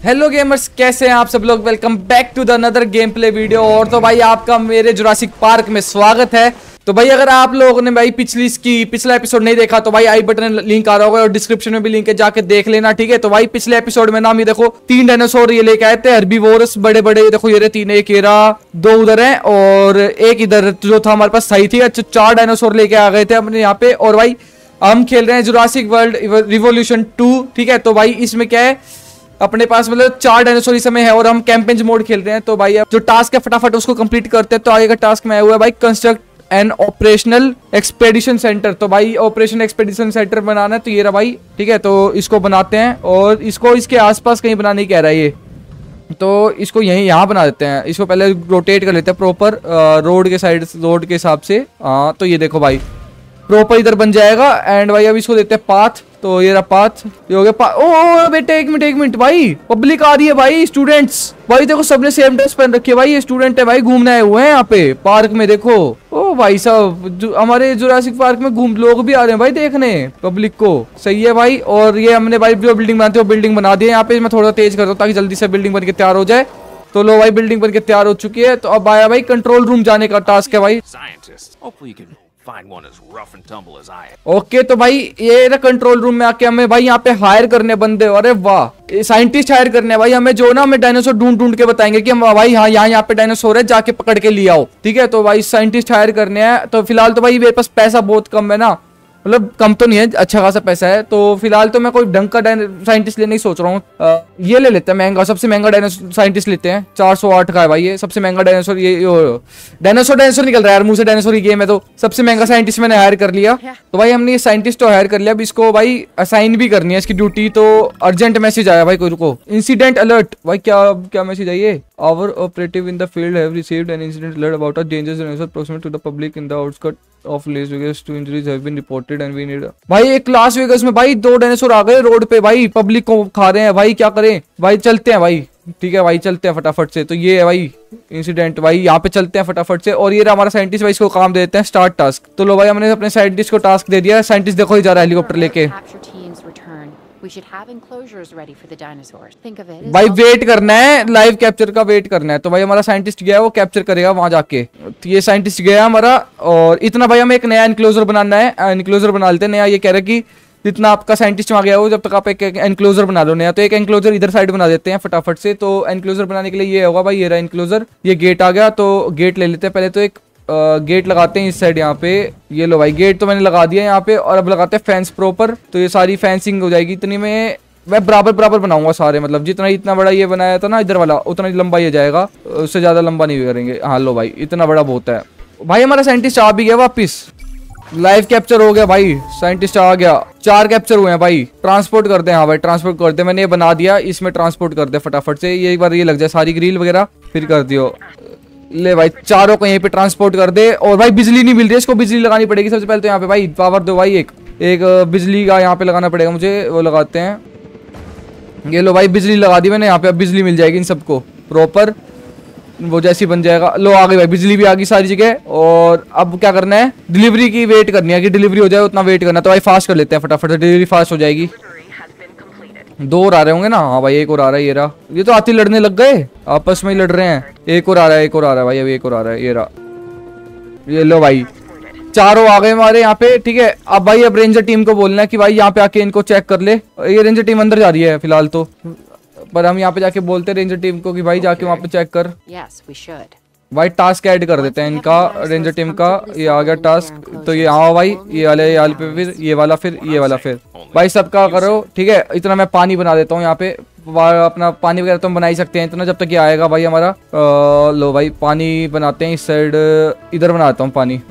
Hello gamers, कैसे हैं आप सब लोग। Welcome back to the another game play video. और तो भाई आपका मेरे जुरासिक पार्क में स्वागत है। तो भाई अगर आप लोगों ने भाई पिछला एपिसोड नहीं देखा तो भाई आई बटन लिंक आ रहा होगा और डिस्क्रिप्शन में भी लिंक है, जाके देख लेना, ठीक है। तो भाई पिछले एपिसोड में नाम ये देखो 3 डायनासोर ये लेके आए थे, हर्बीवोरस बड़े बड़े, देखो ये 3, एक ये रहा, 2 उधर है और एक इधर जो था हमारे पास सही थी। अच्छा 4 डायनासोर लेके आ गए थे अपने यहाँ पे। और भाई हम खेल रहे हैं जुरासिक वर्ल्ड रिवोल्यूशन 2, ठीक है। तो भाई इसमें क्या है, अपने पास मतलब 4 डायनासोर इस समय है और हम कैंपेन मोड खेल रहे हैं। तो भाई अब जो टास्क है फटाफट उसको कंप्लीट करते हैं। तो आगे का टास्क में आया हुआ है भाई construct an operational expedition center. तो भाई ऑपरेशन एक्सपेडिशन सेंटर बनाना है, तो ये रहा भाई, ठीक है। तो इसको बनाते हैं और इसको इसके आसपास कहीं बनाने कह रहा है ये, तो इसको यहाँ बना देते हैं। इसको पहले रोटेट कर लेते हैं प्रॉपर रोड के साइड, रोड के हिसाब से। हाँ तो ये देखो भाई प्रॉपर इधर बन जाएगा। एंड भाई अब इसको देते हैं पाथ, तो ये रहा पाथ, ये हो गया ओ बेटे एक मिनट भाई, पब्लिक आ रही है भाई, स्टूडेंट्स भाई देखो सबने सेम ड्रेस पहन रखी है भाई। ये स्टूडेंट है भाई, घूमने आए हुए हैं यहाँ पे पार्क में, देखो। ओ भाई साहब हमारे जुरासिक पार्क में लोग भी आ रहे हैं भाई देखने पब्लिक को, सही है भाई। और ये हमने भाई जो बिल्डिंग बनाते हो बिल्डिंग बना दी है यहाँ पे। मैं थोड़ा तेज करता हूँ ताकि जल्दी से बिल्डिंग बन के तैयार हो जाए। तो लो भाई बिल्डिंग बन के तैयार हो चुकी है। तो अब आया भाई कंट्रोल रूम जाने का टास्क है भाई। ओके तो भाई ये ना कंट्रोल रूम में आके हमें भाई यहाँ पे हायर करने बंदे। अरे वाह, साइंटिस्ट हायर करने भाई हमें, जो ना हमें डायनासोर ढूंढ के बताएंगे कि हम भाई हाँ यहाँ पे डायनासोर है, जाके पकड़ के ले आओ, ठीक है। तो भाई साइंटिस्ट हायर करने हैं। तो फिलहाल तो भाई मेरे पास पैसा बहुत कम है ना, मतलब कम तो नहीं है, अच्छा खासा पैसा है। तो फिलहाल तो मैं कोई ढंग का साइंटिस्ट लेने की सोच रहा हूँ। ये ले लेते हैं महंगा, सबसे महंगा डायनासोर साइंटिस्ट लेते हैं। 408 का है भाई ये सबसे महंगा डायनासोर। ये डायनासोर निकल रहा है यार मुंह से, डायनासोर की गेम है। तो सबसे महंगा साइंटिस्ट मैंने हायर कर लिया। तो भाई हमने ये साइंटिस्ट तो हायर कर लिया, अब इसको भाई असाइन भी करनी है इसकी ड्यूटी। तो अर्जेंट मैसेज आया भाई, कोई रुको, इंसिडेंट अलर्ट। भाई क्या मैसेज आई है? Our operative in the field have received an incident alert about a dangerous dinosaur proximate to the public in the outskirts of Las Vegas. 2 injuries have been reported and we need भाई एक Las Vegas में भाई 2 dinosaur आ गए road पे भाई, public को खा रहे हैं भाई, क्या करें भाई। चलते हैं भाई, ठीक है भाई चलते हैं फटाफट से। तो ये है भाई इंसिडेंट, भाई यहाँ पे चलते हैं फटाफट से। और ये रहा हमारा साइंटिस्ट भाई, इसको काम दे देते हैं स्टार्ट टास्क। तो लो भाई हमने अपने साइंटिस्ट को टास्क दे दिया। साइंटिस्ट देखो ही जा रहा है हेलीकॉप्टर लेके। भाई वेट करना है, लाइव कैप्चर का वेट करना है। तो भाई हमारा साइंटिस्ट गया है, वो कैप्चर करेगा वहां जाके। तो ये साइंटिस्ट गया हमारा। और इतना भाई हमें एक नया एनक्लोजर बनाना है, एनक्लोजर बना लेते हैं नया। ये कह रहा है कि जितना आपका साइंटिस्ट वहां गया हो जब तक आप एक एनक्लोजर बना लो नया। तो एक एनक्लोजर इधर साइड बना देते हैं फटाफट से। तो एनक्लोजर बनाने के लिए ये होगा भाई, ये रहा एनक्लोजर। ये गेट आ गया, तो गेट ले लेते हैं पहले। तो एक गेट लगाते हैं इस साइड यहाँ पे। ये लो भाई गेट तो मैंने लगा दिया यहाँ पे। और अब लगाते हैं फेंस प्रॉपर। तो ये सारी फेंसिंग हो जाएगी इतनी में। मैं बराबर बनाऊंगा सारे, मतलब इतना बड़ा ये बनाया था ना इधर वाला, उतना ही लंबा ये जाएगा, उससे ज्यादा लंबा नहीं करेंगे। हाँ लो भाई इतना बड़ा बहुत है भाई। हमारा साइंटिस्ट आ भी गया वापिस, लाइव कैप्चर हो गया भाई, साइंटिस्ट आ गया। 4 कैप्चर हुए हैं भाई। ट्रांसपोर्ट करते हैं, हाँ भाई ट्रांसपोर्ट करते हैं। मैंने ये बना दिया, इसमें ट्रांसपोर्ट करते हैं फटाफट से। ये एक बार ये लग जाए सारी ग्रिल वगैरह, फिर कर दियो। ले भाई चारों को यहीं पे ट्रांसपोर्ट कर दे। और भाई बिजली नहीं मिल रही है, इसको बिजली लगानी पड़ेगी सबसे पहले। तो यहाँ पे भाई पावर दो भाई, एक बिजली का यहाँ पे लगाना पड़ेगा मुझे, वो लगाते हैं। ये लो भाई बिजली लगा दी मैंने यहाँ पे। अब बिजली मिल जाएगी इन सबको प्रॉपर, वो जैसी बन जाएगा। लो आ गई भाई, बिजली भी आ गई सारी जगह। और अब क्या करना है, डिलीवरी की वेट करनी है कि डिलीवरी हो जाए, उतना वेट करना है। तो भाई फास्ट कर लेते हैं फटाफट से, डिलीवरी फास्ट हो जाएगी। 2 और आ रहे होंगे ना? हाँ भाई एक और आ रहा है, ये रहा। ये तो हाथी लड़ने लग गए, आपस में ही लड़ रहे हैं। एक और आ रहा है भाई, अभी एक और आ रहा है, ये रहा। ये लो भाई 4 आ गए हमारे यहाँ पे, ठीक है। अब भाई अब रेंजर टीम को बोलना है कि भाई यहाँ पे आके इनको चेक कर ले। ये रेंजर टीम अंदर जा रही है फिलहाल तो, पर हम यहाँ पे जाके बोलते हैं रेंजर टीम को कि भाई जाके वहाँ पे चेक कर। भाई टास्क ऐड कर देते हैं इनका, रेंजर टीम का। ये आ गया टास्क, तो ये आओ भाई, ये वाले पे, फिर ये वाला, फिर ये वाला, फिर भाई सबका करो, ठीक है। इतना मैं पानी बना देता हूँ यहाँ पे, अपना पानी वगैरह तो हम बना ही सकते हैं इतना, जब तक ये आएगा भाई हमारा। लो भाई पानी बनाते हैं इस साइड, इधर बनाता हूँ पानी।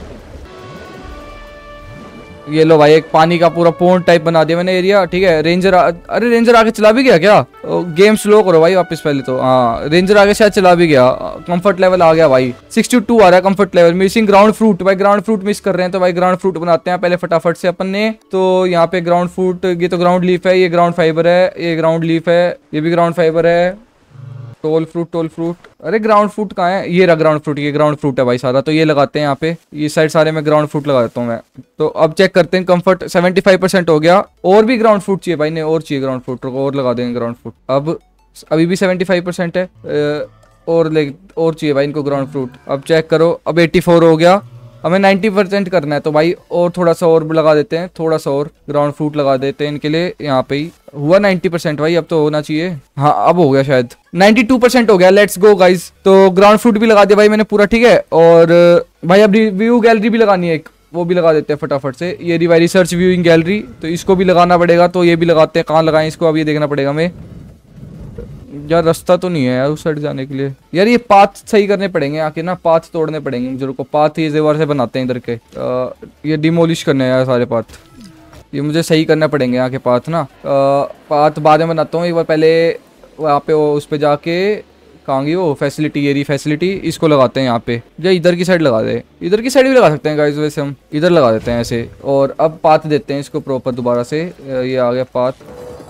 ये लो भाई एक पानी का पूरा पोंड टाइप बना दिया मैंने एरिया, ठीक है। अरे रेंजर आगे चला भी गया क्या? गेम स्लो करो भाई वापस पहले तो। हाँ रेंजर आगे शायद चला भी गया। कंफर्ट लेवल आ गया भाई, 62 आ रहा है comfort level. Missing ground fruit, भाई ग्राउंड फ्रूट मिस कर रहे हैं। तो भाई ग्राउंड फ्रूट बनाते हैं पहले फटाफट से अपन ने। तो यहाँ पे ग्राउंड फ्रूट, ये तो ग्राउंड लीफ है, ये ग्राउंड फाइबर है, ये ग्राउंड लीफ है, ये भी ग्राउंड फाइबर है। टोल फ्रूट, अरे ग्राउंड फ्रूट कहाँ है? ये रहा ग्राउंड फ्रूट, ये ग्राउंड फ्रूट है भाई सारा। तो ये लगाते हैं यहाँ पे, ये साइड सारे में ग्राउंड फ्रूट लगा देता हूँ मैं। तो अब चेक करते हैं, कंफर्ट 75% हो गया। और भी ग्राउंड फ्रूट चाहिए भाई ने, और चाहिए ग्राउंड फ्रूट, और लगा देंगे ग्राउंड फ्रूट। अब अभी भी 75% है। और चाहिए भाई इनको ग्राउंड फ्रूट। अब चेक करो, अब 84 हो गया, हमें 90% करना है। तो भाई और थोड़ा सा और लगा देते हैं, थोड़ा सा और ग्राउंड फ्रूट लगा देते हैं इनके लिए। यहाँ पे ही हुआ 90% भाई, अब तो होना चाहिए। हाँ अब हो गया शायद, 92% हो गया। Let's go guys. तो ग्राउंड फ्रूट भी लगा दिया भाई मैंने पूरा, ठीक है। और भाई अब रिव्यू गैलरी भी लगानी है एक, वो भी लगा देते हैं फटाफट से। ये रिसर्च व्यूइंग गैलरी, तो इसको भी लगाना पड़ेगा। तो ये भी लगाते हैं, कहाँ लगाएं इसको अब ये देखना पड़ेगा हमें। यार रास्ता तो नहीं है यार उस साइड जाने के लिए। यार ये पाथ सही करने पड़ेंगे आके ना, पाथ तोड़ने पड़ेंगे मुझे को। पाथ ये जेवर से बनाते हैं इधर के। ये डिमोलिश करने हैं यार सारे पाथ, ये मुझे सही करने पड़ेंगे यहाँ के पाथ ना। पाथ बाद में बनाता हूँ, एक बार पहले वहाँ पे उस पे जाके कहाँ गई वो फैसिलिटी, ये रही फैसिलिटी, इसको लगाते हैं यहाँ पे। या इधर की साइड लगा दे, इधर की साइड भी लगा सकते हैं गाइस, वैसे हम इधर लगा देते हैं ऐसे। और अब पाथ देते हैं इसको प्रॉपर दोबारा से। ये आ गया पाथ।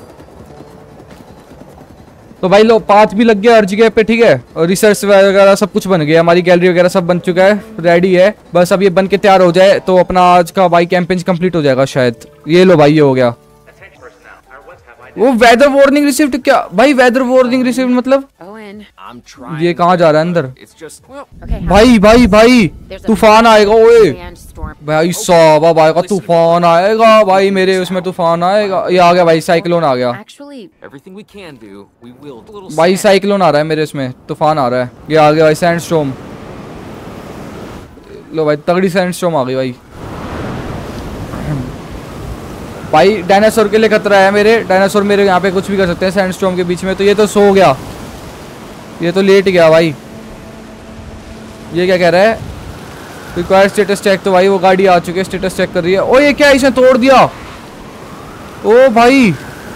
तो भाई लो पाथ भी लग गया हर जगह पे, ठीक है। और रिसर्च वगैरह सब कुछ बन गया, हमारी गैलरी वगैरह सब बन चुका है, रेडी है। बस अब ये बन के तैयार हो जाए तो अपना आज का भाई कैंपेन कंप्लीट हो जाएगा शायद। ये लो भाई ये हो गया। वो वेदर वार्निंग रिसीव्ड, क्या भाई वेदर वार्निंग रिसीव्ड मतलब ये कहाँ जा रहा है अंदर? भाई भाई भाई तूफान आएगा, ओए भाई साहब आएगा तूफान आएगा भाई, मेरे उसमें तूफान आएगा। ये आ गया भाई, साइक्लोन आ गया भाई, साइक्लोन आ रहा है मेरे इसमें, तूफान आ रहा है। ये आ गया भाई सैंडस्टॉर्म। लो भाई तगड़ी सैंडस्टॉर्म आ गई भाई। भाई डायनासोर के लिए खतरा है मेरे, डायनासोर मेरे यहाँ पे कुछ भी कर सकते हैं सैंडस्टॉर्म के बीच में। तो ये तो सो गया, ये तो लेट गया भाई। ये क्या कह रहा है? Require status check. तो भाई वो गाड़ी आ चुकी है, स्टेटस चेक कर रही है। ओ ये क्या, इसने तोड़ दिया। ओ भाई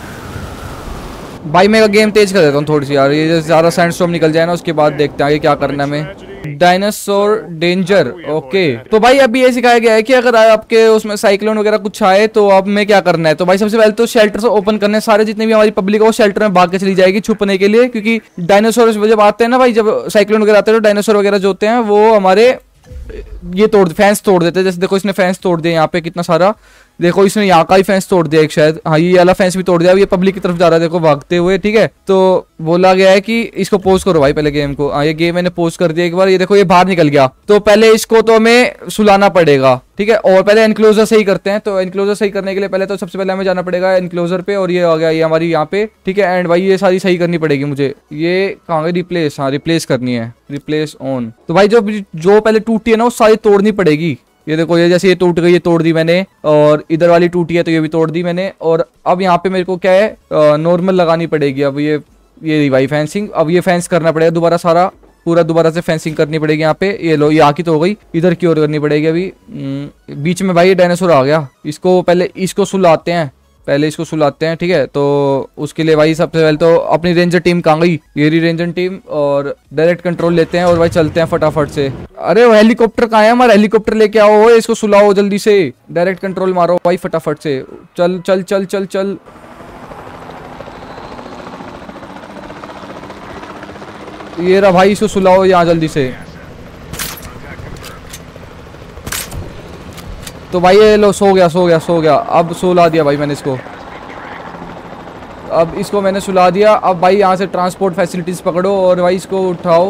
भाई मैं गेम तेज कर देता हूँ थोड़ी सी यार, ये ज़्यादा सैंडस्टॉर्म निकल जाए ना उसके बाद देखते हैं आगे क्या करना है हमें। Dinosaur danger, okay. तो भाई अभी ये सिखाया गया है कि अगर आपके उसमें साइक्लोन वगैरह कुछ आए तो अब में क्या करना है। तो भाई सबसे पहले तो शेल्टर से ओपन करने, सारे जितने भी हमारी पब्लिक है वो शेल्टर में भाग के चली जाएगी छुपने के लिए। क्योंकि डायनासोर जब आते हैं ना भाई, जब साइक्लोन वगैरह आते हैं तो डायनासोर वगैरह जो होते हैं वो हमारे ये फैंस तोड़ देते हैं। जैसे देखो इसने फैंस तोड़ दिया यहाँ पे कितना सारा, देखो इसने यहाँ का ही फेंस तोड़ दिया एक शायद, हाँ ये वाला फेंस भी तोड़ दिया। ये पब्लिक की तरफ जा रहा है देखो भागते हुए, ठीक है। तो बोला गया है कि इसको पोज करो भाई पहले गेम को। हाँ ये गेम मैंने पोज कर दिया एक बार, ये देखो ये बाहर निकल गया। तो पहले इसको तो हमें सुलाना पड़ेगा, ठीक है। और पहले एनक्लोजर सही करते हैं। तो एनक्लोजर सही करने के लिए पहले तो सबसे पहले हमें जाना पड़ेगा एनक्लोजर पे। और ये आ गया ये हमारी यहाँ पे, ठीक है। एंड भाई ये सारी सही करनी पड़ेगी मुझे। ये कहाँ गई? रिप्लेस, हाँ रिप्लेस करनी है, रिप्लेस ऑन। तो भाई जो पहले टूटी है ना वो सारी तोड़नी पड़ेगी। ये देखो ये जैसे ये टूट गई, ये तोड़ दी मैंने। और इधर वाली टूटी है तो ये भी तोड़ दी मैंने। और अब यहाँ पे मेरे को क्या है, नॉर्मल लगानी पड़ेगी। अब ये भाई फेंसिंग, अब ये फेंस करना पड़ेगा दोबारा, सारा पूरा दोबारा से फेंसिंग करनी पड़ेगी यहाँ पे। ये लो ये आकी तो हो गई, इधर की ओर करनी पड़ेगी अभी। बीच में भाई ये डायनासोर आ गया, इसको पहले इसको सुलाते हैं, पहले इसको सुलाते हैं, ठीक है। तो उसके लिए भाई सबसे पहले तो अपनी रेंजर टीम कहाँ गई? ये रही रेंजर टीम। और डायरेक्ट कंट्रोल लेते हैं और भाई चलते हैं फटाफट से। अरे वो हेलीकॉप्टर कहाँ है? हमारा हेलीकॉप्टर लेके आओ, इसको सुलाओ जल्दी से, डायरेक्ट कंट्रोल मारो भाई फटाफट से। चल चल चल चल चल। ये रहा भाई, इसको सुलाओ यहाँ जल्दी से। तो भाई ये लो सो गया सो गया सो गया। अब सुला दिया भाई मैंने इसको, अब इसको मैंने सुला दिया। अब भाई यहाँ से ट्रांसपोर्ट फैसिलिटीज पकड़ो और भाई इसको उठाओ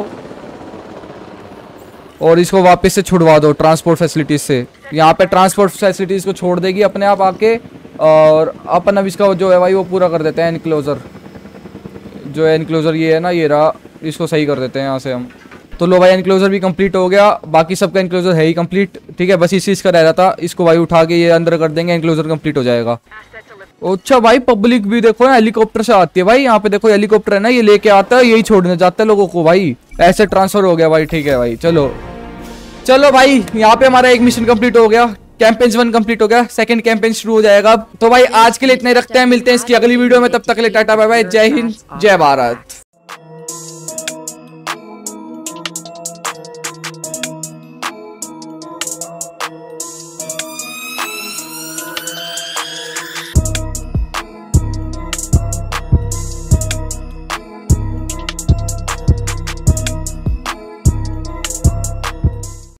और इसको वापस से छुड़वा दो ट्रांसपोर्ट फैसिलिटीज से। यहाँ पे ट्रांसपोर्ट फैसिलिटीज को छोड़ देगी अपने आप आके। और अपन अब इसका जो है भाई वो पूरा कर देते हैं एनक्लोजर। जो है एनक्लोजर ये है ना, ये रहा, इसको सही कर देते हैं यहाँ से हम। तो लो भाई एनक्लोजर भी कंप्लीट हो गया, बाकी सबका एनक्लोजर है ही कंप्लीट, ठीक है। बस इस चीज़ का रह रहा था, इसको भाई उठा के ये अंदर कर देंगे, एनक्लोजर कंप्लीट हो जाएगा। अच्छा भाई पब्लिक भी देखो ना हेलीकॉप्टर से आती है भाई, यहाँ पे देखो हेलीकॉप्टर है ना, ये लेके आता है, यही छोड़ने जाता है लोगों को भाई। ऐसे ट्रांसफर हो गया भाई, ठीक है भाई। चलो चलो भाई यहाँ पे हमारा एक मिशन कंप्लीट हो गया, कैंपेन 1 कंप्लीट हो गया, सेकंड कैंपेन शुरू हो जाएगा अब। तो भाई आज के लिए इतना ही रखते हैं, मिलते हैं इसकी अगली वीडियो में, तब तक के लिए टाटा बाय बाय, जय हिंद जय भारत।